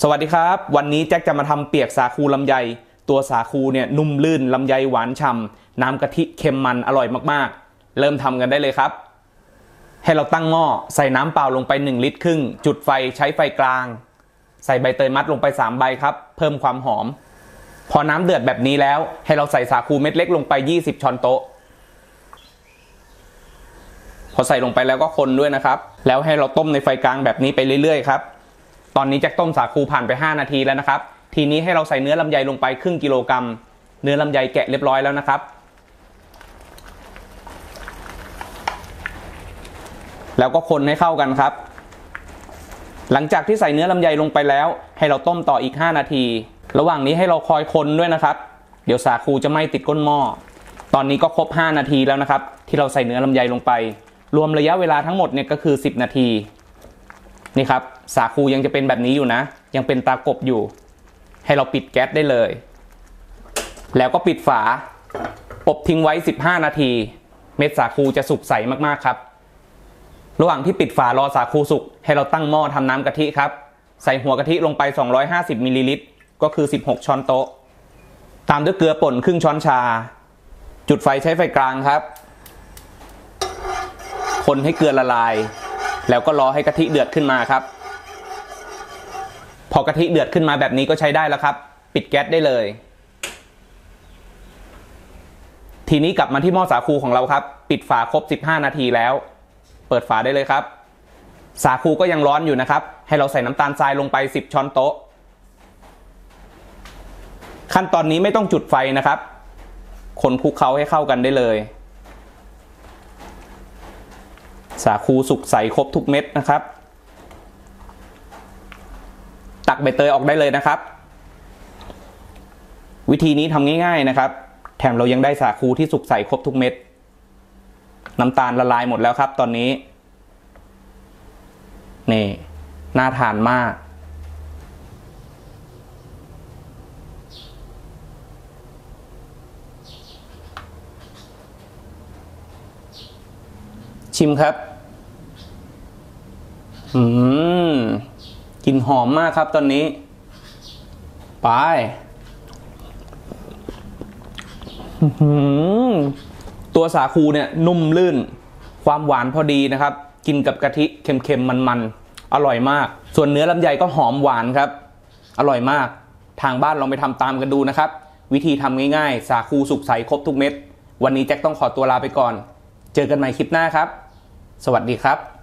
วัสดีครับวันนี้แจ็คจะมาทำเปียกสาคูลำไยตัวสาคูเนี่ยนุ่มลื่นลำไยหวานฉ่ำน้ำกะทิเค็มมันอร่อยมากๆเริ่มทำกันได้เลยครับให้เราตั้งหม้อใส่น้ำเปล่าลงไป1 ลิตรครึ่งจุดไฟใช้ไฟกลางใส่ใบเตยมัดลงไป3 ใบครับเพิ่มความหอมพอน้ำเดือดแบบนี้แล้วให้เราใส่สาคูเม็ดเล็กลงไป20 ช้อนโต๊ะพอใส่ลงไปแล้วก็คนด้วยนะครับแล้วให้เราต้มในไฟกลางแบบนี้ไปเรื่อยๆครับตอนนี้แจ็คต้มสาคูผ่านไป5 นาทีแล้วนะครับทีนี้ให้เราใส่เนื้อลำไยลงไปครึ่งกิโลกรัมเนื้อลำไยแกะเรียบร้อยแล้วนะครับแล้วก็คนให้เข้ากันครับหลังจากที่ใส่เนื้อลำไยลงไปแล้วให้เราต้มต่ออีก5 นาทีระหว่างนี้ให้เราคอยคนด้วยนะครับเดี๋ยวสาคูจะไหม้ติดก้นหม้อตอนนี้ก็ครบ5 นาทีแล้วนะครับที่เราใส่เนื้อลำไยลงไปรวมระยะเวลาทั้งหมดเนี่ยก็คือ10 นาทีนี่ครับสาคูยังจะเป็นแบบนี้อยู่นะยังเป็นตากบอยู่ให้เราปิดแก๊สได้เลยแล้วก็ปิดฝาอบทิ้งไว้15 นาทีเม็ดสาคูจะสุกใสมากๆครับระหว่างที่ปิดฝารอสาคูสุกให้เราตั้งหม้อทำน้ำกะทิครับใส่หัวกะทิลงไป250 มิลลิลิตรก็คือ16 ช้อนโต๊ะตามด้วยเกลือป่นครึ่งช้อนชาจุดไฟใช้ไฟกลางครับคนให้เกลือละลายแล้วก็รอให้กะทิเดือดขึ้นมาครับพอกะทิเดือดขึ้นมาแบบนี้ก็ใช้ได้แล้วครับปิดแก๊สได้เลยทีนี้กลับมาที่หม้อสาคูของเราครับปิดฝาครบ15 นาทีแล้วเปิดฝาได้เลยครับสาคูก็ยังร้อนอยู่นะครับให้เราใส่น้ำตาลทรายลงไป10 ช้อนโต๊ะขั้นตอนนี้ไม่ต้องจุดไฟนะครับคนคลุกเคล้าให้เข้ากันได้เลยสาคูสุกใสครบทุกเม็ดนะครับตักใบเตยออกได้เลยนะครับวิธีนี้ทำง่ายๆนะครับแถมเรายังได้สาคูที่สุกใสครบทุกเม็ดน้ำตาลละลายหมดแล้วครับตอนนี้นี่น่าทานมากชิมครับกลิ่นหอมมากครับตอนนี้ไปตัวสาคูเนี่ยนุ่มลื่นความหวานพอดีนะครับกินกับกะทิเค็มๆมันๆอร่อยมากส่วนเนื้อลำไยก็หอมหวานครับอร่อยมากทางบ้านลองไปทำตามกันดูนะครับวิธีทำง่ายๆสาคูสุกใสครบทุกเม็ดวันนี้แจ็คต้องขอตัวลาไปก่อนเจอกันใหม่คลิปหน้าครับสวัสดีครับ